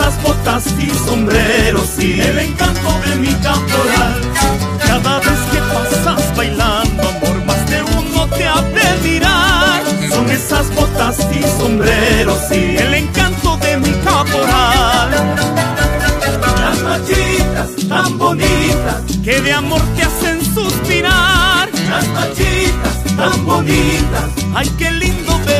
esas botas y sombreros y el encanto de mi caporal. Cada vez que pasas bailando, amor, más de uno te ha de mirar. Son esas botas y sombreros y el encanto de mi caporal. Las machitas tan bonitas que de amor te hacen suspirar. Las machitas tan bonitas, ay, qué lindo ver